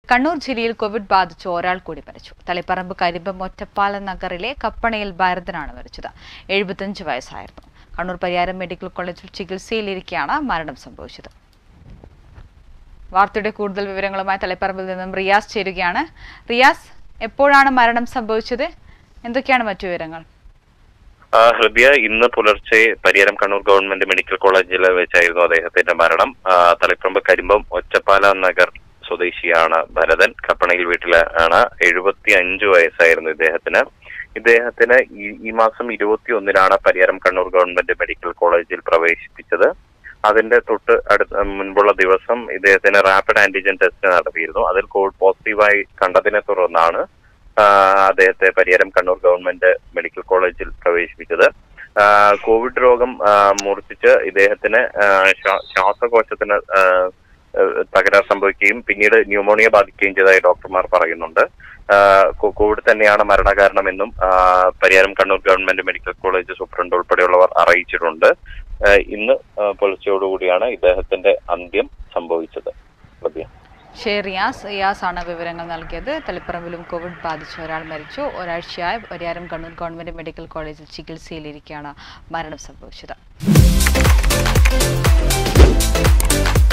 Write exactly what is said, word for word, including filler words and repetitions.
കണ്ണൂർ ജില്ലയിൽ കോവിഡ് ബാധിച്ച് ഒരാൾ കൂടി മരിച്ചു. തളിപ്പറമ്പ് കരിമ്പം ഒറ്റപ്പാലം നഗറിലെ കപ്പണയിൽ ഭാരതനാണ് മരിച്ചത്. എഴുപത്തിയഞ്ച് വയസ്സായിരുന്നു. കണ്ണൂർ പരിയാരം മെഡിക്കൽ കോളേജിൽ ചികിത്സയിലിരിക്കെയാണ് മരണം സംഭവിച്ചത്. വാർത്തയുടെ കൂടുതൽ വിവരങ്ങളുമായി തളിപ്പറമ്പിൽ നിന്നും റിയാസ് ചേരുകയാണ്. റിയാസ്, എപ്പോഴാണ് മരണം സംഭവിച്ചത്? എന്തൊക്കെയാണ് മറ്റു വിവരങ്ങൾ? ഹൃദയ ഇന്ന് പുലർച്ചെ പരിയാരം കണ്ണൂർ ഗവൺമെന്റ് മെഡിക്കൽ കോളേജിൽ വെച്ചായിരുന്നു അദ്ദേഹത്തിന്റെ മരണം. തളിപ്പറമ്പ് കരിമ്പം ഒറ്റപ്പാല നഗർ സ്വദേശിയാണ് ഭരതൻ. കപ്പണയിൽ വീട്ടിലാണ്. എഴുപത്തി അഞ്ചു വയസ്സായിരുന്നു ഇദ്ദേഹത്തിന്. ഇദ്ദേഹത്തിന് ഈ മാസം ഇരുപത്തി ഒന്നിനാണ് പരിയാരം കണ്ണൂർ ഗവൺമെന്റ് മെഡിക്കൽ കോളേജിൽ പ്രവേശിപ്പിച്ചത്. അതിന്റെ തൊട്ട് അടുത്ത മുൻപുള്ള ദിവസം ഇദ്ദേഹത്തിന് റാപ്പിഡ് ആന്റിജൻ ടെസ്റ്റ് നടത്തിയിരുന്നു. അതിൽ കോവിഡ് പോസിറ്റീവായി കണ്ടതിനെ തുടർന്നാണ് അദ്ദേഹത്തെ പരിയാരം കണ്ണൂർ ഗവൺമെന്റ് മെഡിക്കൽ കോളേജിൽ പ്രവേശിപ്പിച്ചത്. കോവിഡ് രോഗം മൂർച്ഛിച്ച് ഇദ്ദേഹത്തിന് ശ്വാസകോശത്തിന് തകരാർ സംഭവിക്കുകയും പിന്നീട് ന്യൂമോണിയ ബാധിക്കുകയും ചെയ്തതായി ഡോക്ടർമാർ പറയുന്നുണ്ട്. കോവിഡ് തന്നെയാണ് മരണകാരണമെന്നും Pariyaram Kannur government medical college superintendent ഉൾപ്പെടെയുള്ളവർ അറിയിച്ചിട്ടുണ്ട്. ഇന്ന് പുലർച്ചയോടുകൂടിയാണ് ഇദ്ദേഹത്തിന്റെ അന്ത്യം സംഭവിച്ചത്. റിയാസ് റിയാസ് ആണ് വിവരങ്ങൾ നൽകിയത്. തളിപ്പറമ്പിലും കോവിഡ് ബാധിച്ച ഒരാൾ മരിച്ചു. ഒരാഴ്ചയായി പരിയാരം കണ്ണൂർ ഗവൺമെന്റ് മെഡിക്കൽ കോളേജിൽ ചികിത്സയിലിരിക്കെയാണ് മരണം സംഭവിച്ചത്.